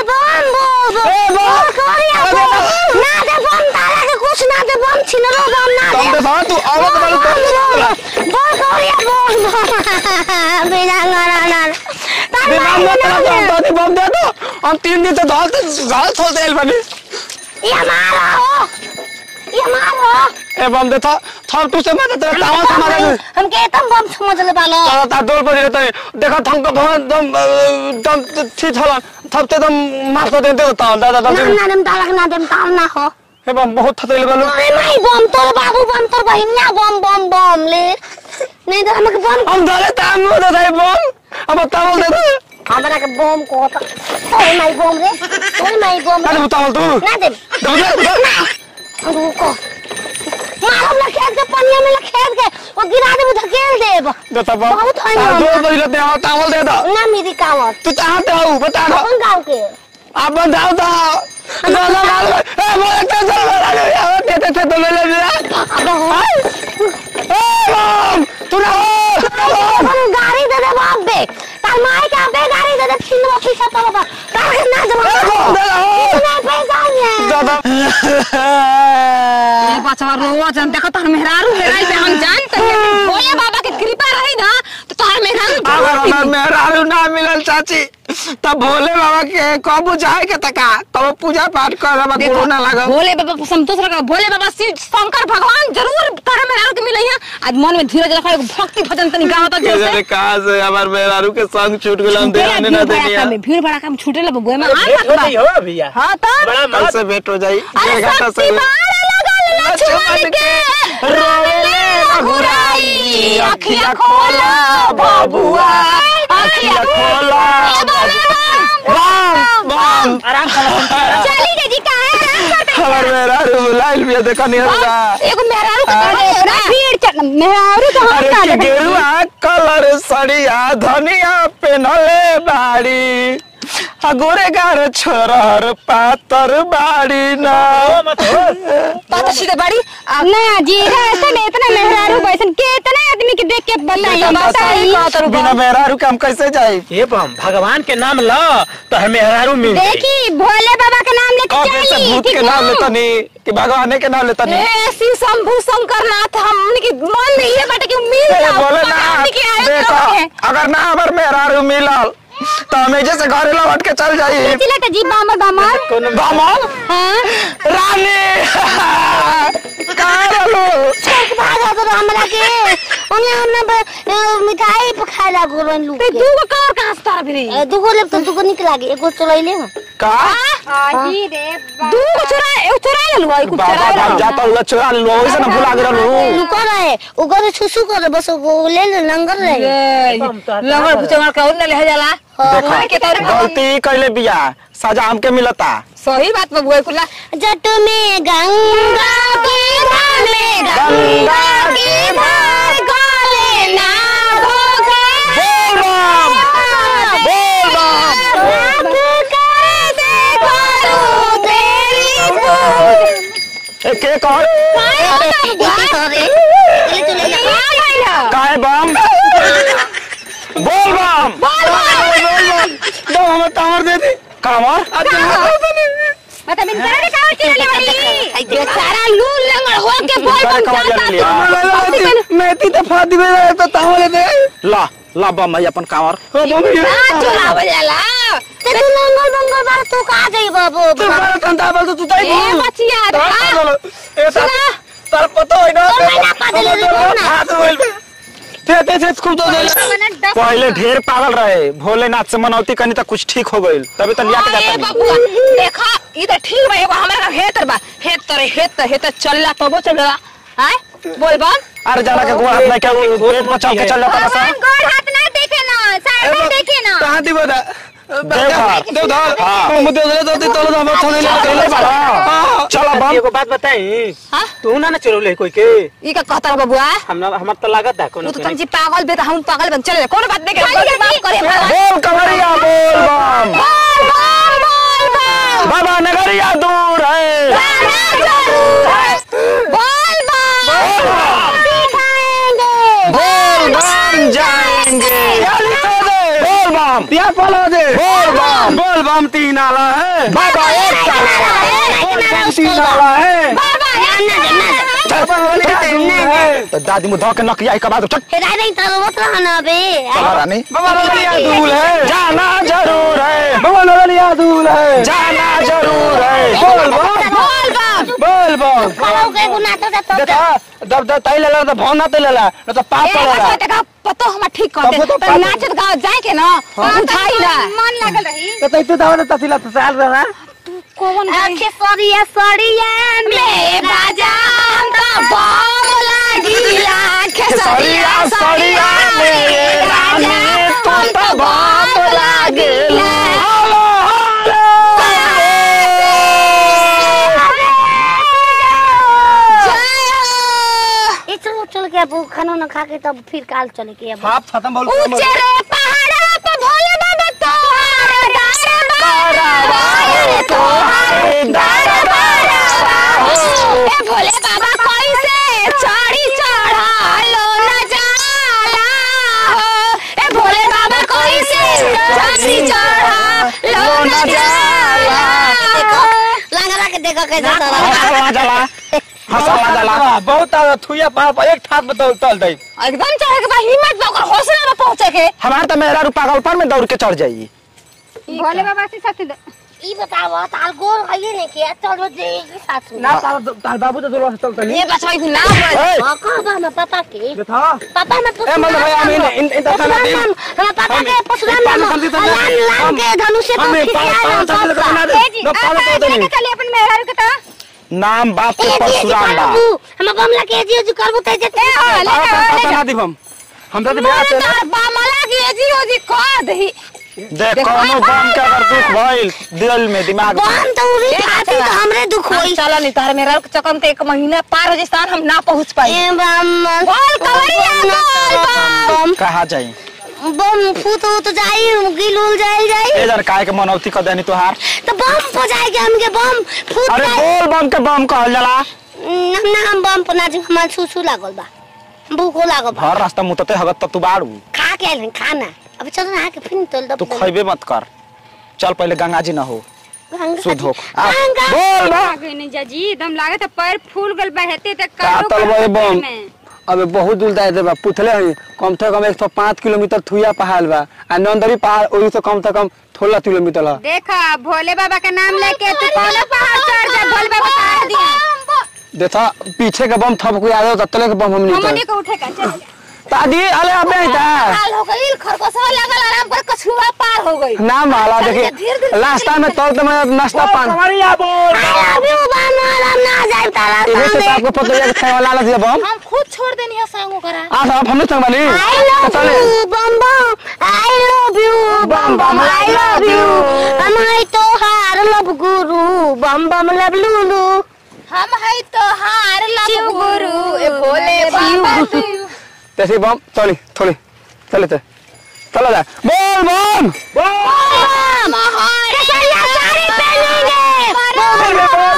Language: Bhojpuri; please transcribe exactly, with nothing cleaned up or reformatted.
बम बोल ए बोल करिया ना दे बम तारा के कुछ ना दे बम छिनरो बम ना दे तब दे तू आवत वाला तो बोल करिया बोल बिना ना ना बे बम ना तो बम दे दो हम तीन दिन से दाल गाल छोड़ देल बनी ये मारो ये मारो ए बम दे था थम तू से मत तेरा तावा से मारे हम के तम बम समझ ले बालो तारा ता डोल पर रहता है देखा थम को भवन दम दम थी थला थप ते दम मार तो देते होता दादा दादा ना ना ताला ना दे ताल ना हो ए बम बहुत थतेल बालो अरे नहीं बम तोर बाबू बम तोर बहिनिया बम बम बम ले नहीं तो हमके बम हम डाले ताम दे दे बम अब तावल दे दे हमरा के बम को तो ओए माई बम रे ओए माई बम अरे तावल तू ना दे दे रुको मारो ना खेत के पनिया में खेत के वो गिरा दे धकेल देब दे तब बहुत है ना दो बजे दे तावल दे दो ना मेरी कावत तू कहां पे हो बता दो कौन गांव के आप बताओ तो ना ना ए वो एक तो चल दे दे दे तो ले ले ए बम तू ना हम गाड़ी दे दे बाप बे तार माई का बे गाड़ी दे दे छिन वो पैसा तो बाबा तार ना जमा इतना पैसा है दादा ये बचवा रोवा जन देखो तार मेहरारू हेराई पे हम जानते हैं भोले बाबा की कृपा रही ना तो तार मेहरारू अगर हमार मेहरारू ना मिलल चाची तब भोले बाबा के कबू जाए के तका तब पूजा पाठ करबा गुरु ना लागो भोले बाबा संतोष रखा भोले बाबा शिव शंकर भगवान जरूर तार मेहरारू के मिलई है आज मन में धीरज रखा भक्ति भजन तनी गावत जैसे अरे कहां से हमार मेहरारू के संग छूट गेलम देने ना देनिया भीड़ भड़ा काम छूटे ला बबुआ में आ नहीं हो भैया हां तो बड़ा कल से भेंट हो जाई अरे घंटा से लक्ष्मण के रोले रघुराई अखियां खोला बबुआ अखियां खोला बम बम आराम करो चली जी का हमार मेहरारू लाइल भी देखा नहीं होगा एगो मेहरारू का भीड़ चल मेहरारू तो हम का अरे गेरुआ कलर सड़िया धनिया पेनले बाड़ी अगोरे गार छोरर पातर बाड़ी ना पता सीधे बाड़ी ना जी ऐसे में इतना मेहरारू बैसन कितना आदमी के देख के बनाई बताई बिना मेहरारू के हम कैसे जाए ये बम भगवान के नाम लो तो हमें मेहरारू मिल जाएगी देखी भोले बाबा के नाम लेके और कैसे चली भूत के नाम लेता नहीं कि भगवान के नाम लेता नहीं ए शिव शंभू शंकर नाथ हमन की मन में ये बात कि मिल जाओ बोले ना देखो अगर ना हमार मेहरारू मिलल तो हमें जैसे घरे लौट के चल जाइए चले के जी बामर बामर बामर हां रानी कहां रहलो भागा तो हमरा के ओने हमने मिठाई खाला गोरन लू ते दूगो कार कहां से तार भी दुगो लेब तो दुगो निक लागे एगो चलैले हम का आजी रे दूगो चुरा ए चुरा ले लो आई कुछ बाबा बाप जाता हुआ चुरा लो ऐसे ना भुला गेलो लुका रहे उगरे छुसु कर बस वो ले ले लंगर रहे लंगर भुचंगर का उन ले जाला देखो गलती कैले बिया सजा हमके मिलता सही बात बबुआ कुला जट में गंगा के धार में गंगा के धार गले ना होगा बोल बम बोल बम कैसे करूं तेरी ए के कौन काहे बम बोल बम बोल बम दो हम टावर दे दी कामर मतलब इन गाड़ी का चले वाली बेचारा लू लंगड़ हो के बोल बम मैं ती दफा दिबे तो टावर दे ला ला बम अपन कामर बम चलाव जाला ते तू लंगर बंगर बार तू का जाई बाबू तू बार तंदा बोल तू ताई ए बचिया ए तार पता है ना महीना पादल ना हाथ बोल थे थे थे खूब तो पहले ढेर पागल रहे भोलेनाथ से मनौती करनी तो कुछ ठीक हो गइल तभी तो लिया के जाता ए बाबूआ देखा ई त ठीक बा एगो हमरा हेतर बा हेतर हेतर हेतर चलला तबो चलला हैं बोल बम अरे जाना के गोड़ हाथ में क्या पेट में चल के चल जाता ना गोड़ हाथ ना देखे ना साइड में देखे ना कहां दी बता देवधार देवधार हां मुझे दे दो तो तो हम थोड़े ले ले बड़ा चलो बम एगो बात बताई हां तू ना ना चलोले कोई के ई का कहता बबुआ हम हमर त लागत दा कोनो तू तुम जी पागल बे त हम पागल बन चले कौन बात नहीं करे बात करे बोल कवरिया बोल बम बोल बोल बोल बाबा नगरिया दूर है बोल बोल बम जाएंगे बोल बम बम दिया बोलो दे बोल बम बोल बम तीन आला है बाबा एक नारा तीन आला है तो दादी मुँह धो के नकिया एक बाद चल हेराई नहीं तो मत रहना बे चला रानी बाबा नलिया दूल है जाना जरूर है बाबा नलिया दूल है जाना जरूर है बोल बम बोल बम बोल बम करो के गुना तो तो देखा दब दब तई लेला तो भौना तई लेला न तो पाप पड़ेला देखा पतो हम ठीक कर दे तब तो पर पाप- नाचत गाँव जाए के ना उठाई ना मन लागल रही तो तई तो दावा तसिला तो साल रहा कौन आखे सरिया सरिया में बाजाम तो बम लागिला सरिया सरिया मेरे रानी तुम तो बाप लागेला चलो चल के अब खाना ना खा के तब फिर काल चले के अब पाप खत्म बोल ऊंचे रे पहाड़ पे भोले बाबा तोहार दरबार तोहार दरबार ए भोले बाबा कैसे चढ़ी चढ़ालो न जाला हो ए भोले बाबा कैसे चढ़ी चढ़ालो न जाला लगा के देखो कैसे चला हंसला जला हंसला जला बहुत थुया पार पर एक ठाक में तल दई एकदम चढ़े के बाद हिम्मत ना ओकर हौसला में पहुंचे के हमार तो मेरा रूपा पागलपन में दौड़ के चढ़ जाई भोले बाबा से सत्य ई बताओ ताल गोर है नहीं के चलो जे के साथ में ना तार तार बाबू तो जोर चल तनी ये बचवाई भी ना पड़े ए, हां कहां बा पापा के देखा पापा मैं पूछ ए मतलब भाई हम इन इन तक ना दे हम पापा के पुछला ना लान लान के धनुष से तो हमें खिसिया पाँच साल का बना दे न पालो तो दनी चलिए अपन मेहरारू के तो नाम बाप के परशुराम बा हम बमला के जी जी करबो त जे पापा ना दी हम हम तो ब्याह से ना बामला के जी ओ जी कर दही देख कोनो बम के अगर दुख भइल दिल में दिमाग में बम तो उरी खाती तो हमरे दुख होई चलो नहीं तार मेरा चकम ते एक महीना पार राजस्थान हम ना पहुंच पाई ए बम बोल कवरिया बोल बम कहा जाई बम फूट तो जाई गिल उल जाई जाई ए जर काहे के मनौती क देनी तोहार तो बम हो जाएगा हमके बम फूट अरे बोल बम के बम कहल जाला हम ना हम बम पना जी हमार सुसु लागल बा भूख लागल बा हर रास्ता मुतते हगत तब तू बाड़ू खा के आइल खाना अब चलो ना के फिर तोल दब तू खइबे मत कर चल पहले गंगा जी न हो गंगा शुद्ध हो जी- आ, गंगा- बोल बम आगे नहीं जाजी एकदम लागे तो पैर फूल गल बहते ते का तलबे बम अबे बहुत दूर जाए बा पुथले हई कम से कम एक सौ पाँच किलोमीटर थुया पहाड़ बा आ नंदरी पहाड़ ओही से कम से कम सोलह किलोमीटर है देखा भोले बाबा का नाम लेके तू कौन पहाड़ चढ़ जा भोले बाबा तार दिया देखा पीछे के बम थप कोई आ जाओ तले के बम हम नहीं हमनी को उठे का चल दादी अरे अबे आई ता हाल हो गई खरगोशवा लगल आराम कर कछुआ पार हो गई ना माला देखी रास्ता में तल तो मैं नाश्ता पान कवरिया बोल I love you बम वाला ना जाए तारा इहे से सामने आपको पता है खाए वाला लग बम हम खुद छोड़ देनी है संगो करा आ साहब हमने संग वाली I love you bomb bomb I love you bomb bomb I love you हम है तो हार लब गुरु बम बम लब लुलु हम है तो हार लब गुरु ए भोले बाबा तैसे बम चली थोड़ी चले थे चला जा बोल बम बम केसरिया साड़ी पहनेंगे